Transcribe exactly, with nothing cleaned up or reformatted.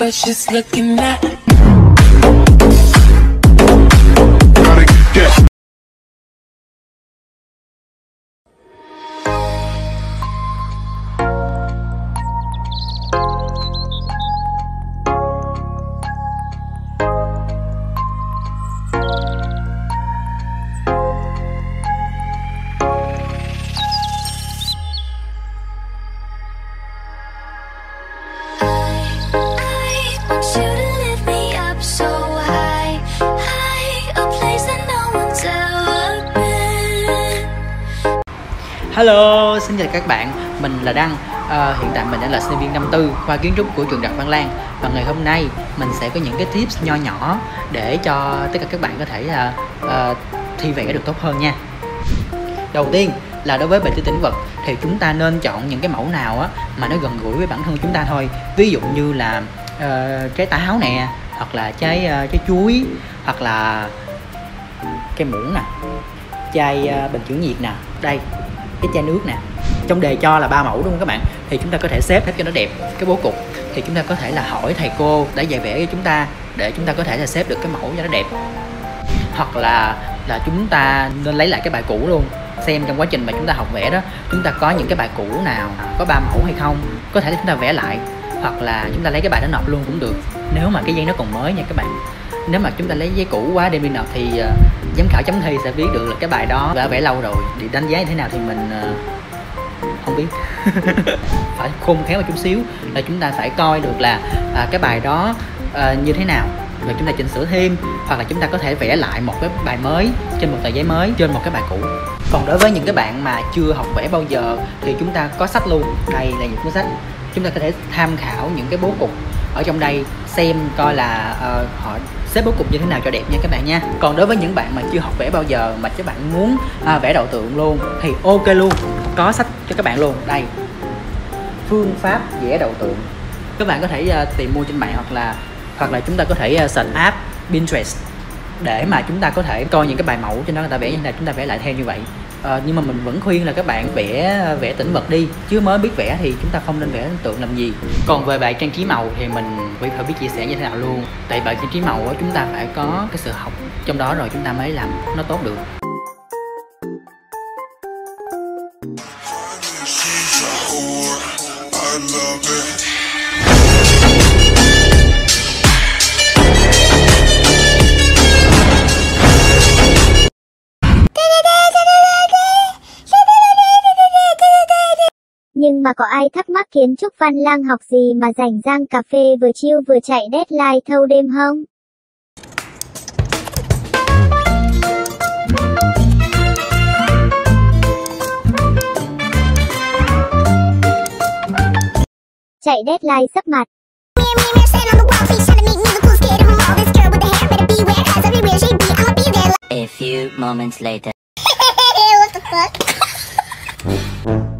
but she's looking at. Hello, xin chào các bạn, mình là Đăng. à, Hiện tại mình đang là sinh viên năm tư khoa kiến trúc của trường Đại học Văn Lang. Và ngày hôm nay mình sẽ có những cái tips nho nhỏ để cho tất cả các bạn có thể uh, uh, thi vẽ được tốt hơn nha. Đầu tiên là đối với bài thi tĩnh vật thì chúng ta nên chọn những cái mẫu nào á mà nó gần gũi với bản thân chúng ta thôi. Ví dụ như là uh, trái táo nè, hoặc là trái uh, trái chuối, hoặc là cây muỗng nè, chai uh, bình chữ nhiệt nè, đây cái chai nước nè. Trong đề cho là ba mẫu đúng không các bạn, thì chúng ta có thể xếp hết cho nó đẹp cái bố cục. Thì chúng ta có thể là hỏi thầy cô đã dạy vẽ cho chúng ta để chúng ta có thể là xếp được cái mẫu cho nó đẹp. Hoặc là là chúng ta nên lấy lại cái bài cũ luôn, xem trong quá trình mà chúng ta học vẽ đó chúng ta có những cái bài cũ nào có ba mẫu hay không, có thể là chúng ta vẽ lại, hoặc là chúng ta lấy cái bài đó nộp luôn cũng được, nếu mà cái giấy nó còn mới nha các bạn. Nếu mà chúng ta lấy giấy cũ quá đem đi nộp thì uh, giám khảo chấm thi sẽ biết được là cái bài đó đã vẽ lâu rồi, thì đánh giá như thế nào thì mình uh, không biết. Phải khôn khéo một chút xíu, là chúng ta phải coi được là uh, cái bài đó uh, như thế nào, rồi chúng ta chỉnh sửa thêm, hoặc là chúng ta có thể vẽ lại một cái bài mới trên một tờ giấy mới trên một cái bài cũ. Còn đối với những cái bạn mà chưa học vẽ bao giờ thì chúng ta có sách luôn, đây là những cuốn sách, chúng ta có thể tham khảo những cái bố cục ở trong đây, xem coi là uh, họ xếp bố cục như thế nào cho đẹp nha các bạn nha. Còn đối với những bạn mà chưa học vẽ bao giờ mà các bạn muốn uh, vẽ đậu tượng luôn thì ok luôn, có sách cho các bạn luôn. Đây, phương pháp vẽ đậu tượng, các bạn có thể uh, tìm mua trên mạng, hoặc là hoặc là chúng ta có thể uh, search app Pinterest để mà chúng ta có thể coi những cái bài mẫu trên đó người ta vẽ như thế nào, chúng ta vẽ lại theo như vậy. À, nhưng mà mình vẫn khuyên là các bạn vẽ vẽ tĩnh vật đi, chứ mới biết vẽ thì chúng ta không nên vẽ tượng làm gì. Còn về bài trang trí màu thì mình phải biết chia sẻ như thế nào luôn. Tại bài trang trí màu đó, chúng ta phải có cái sự học trong đó rồi chúng ta mới làm nó tốt được. Nhưng mà có ai thắc mắc kiến trúc Văn Lang học gì mà rảnh rang cà phê vừa chill vừa chạy deadline thâu đêm không? Chạy deadline sắp mặt. A few moments later. What the fuck?